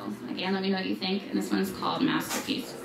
again, let me know what you think. And this one's called Masterpiece.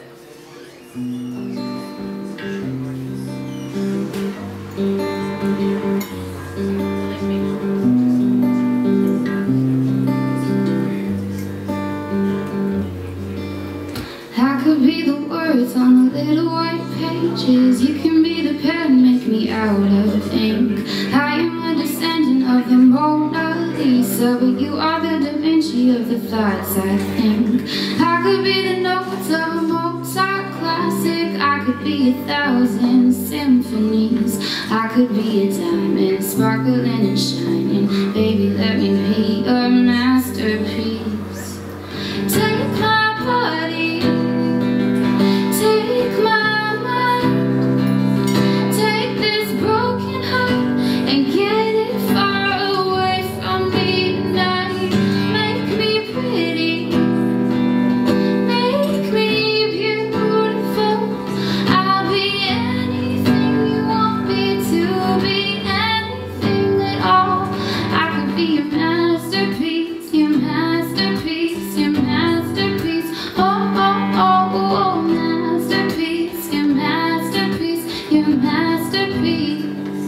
I could be the words on the little white pages. You can be the pen, make me out of ink. I am a descendant of the Mona Lisa, but you are the Da Vinci of the thoughts I think. I could be the notes of a Mozart classic. I could be 1,000 symphonies. I could be a diamond, sparkling and shining. Baby, let me be a masterpiece. Take my body, take my mind, take this broken heart and get it far away from me tonight. Make me pretty, make me beautiful. I'll be anything you want me to be, anything at all. I could be your masterpiece, your masterpiece, your masterpiece. Oh, oh, oh, oh, masterpiece, your masterpiece, your masterpiece.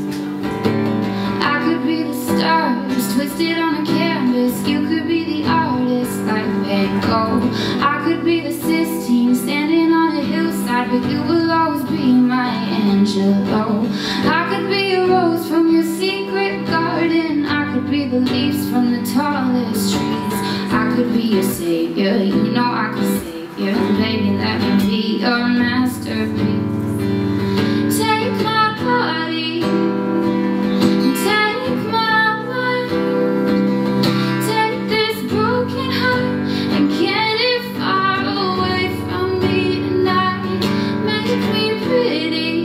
I could be the stars twisted on a canvas. You could be the artist like Van Gogh. I could be the Sistine standing on a hillside, but you will always be my Angelo. I could be a rose from your secret garden. I could be the leaves from the tallest trees. I could be your savior, you know I could save you. Baby, let me be your masterpiece. Take my body, take my mind, take this broken heart and get it far away from me tonight. Make me pretty,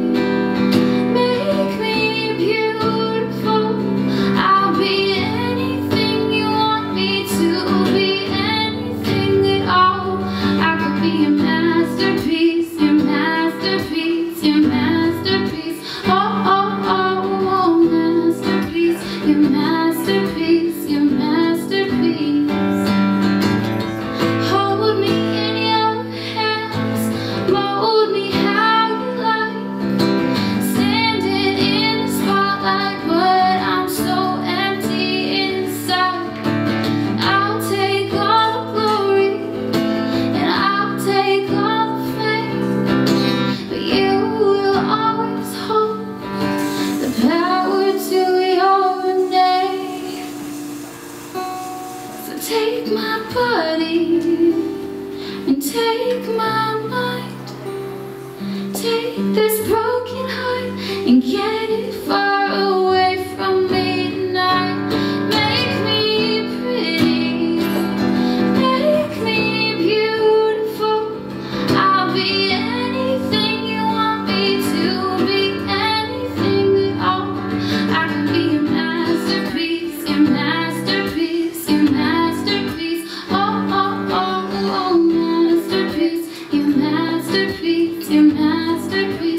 make me beautiful. I'll be anything you want me to be, anything at all. I could be your masterpiece, your masterpiece, your masterpiece. Oh, oh, oh, oh, masterpiece, your masterpiece, your masterpiece. Hold me in your hands, mold me how you like. Standing in the spotlight, but I'm so empty inside. I'll take all the glory and I'll take all the fame, but you will always hold the power to your name. So take my body and take my mind, take this broken heart and get it far away from me tonight. Make me pretty, make me beautiful. I'll be anything you want me to be, anything at all. I can be your masterpiece, your masterpiece, your masterpiece. Oh, oh, oh, oh, masterpiece, your masterpiece, your masterpiece.